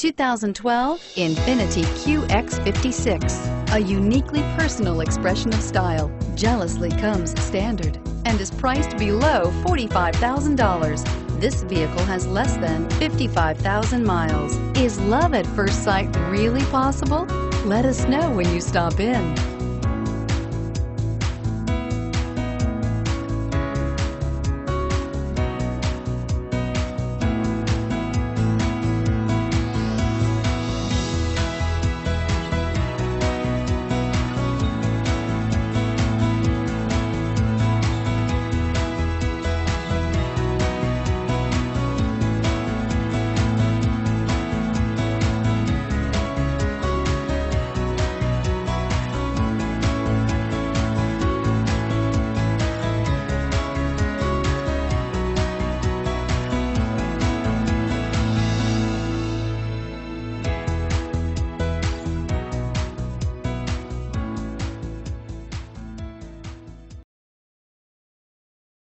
2012 Infiniti QX56. A uniquely personal expression of style, jealously comes standard and is priced below $45,000. This vehicle has less than 55,000 miles. Is love at first sight really possible? Let us know when you stop in.